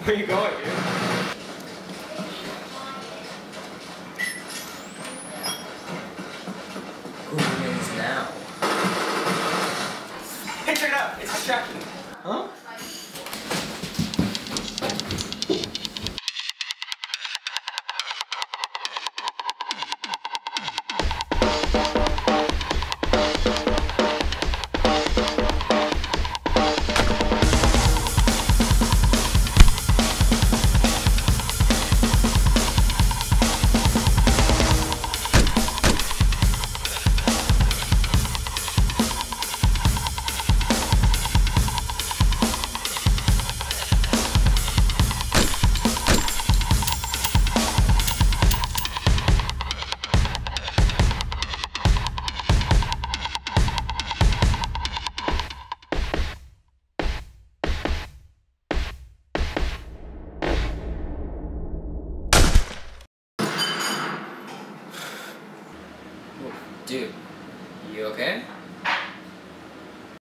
Where are you going, dude? Who wins now? Hey, check it out! It's distracting. Huh? Dude, you okay?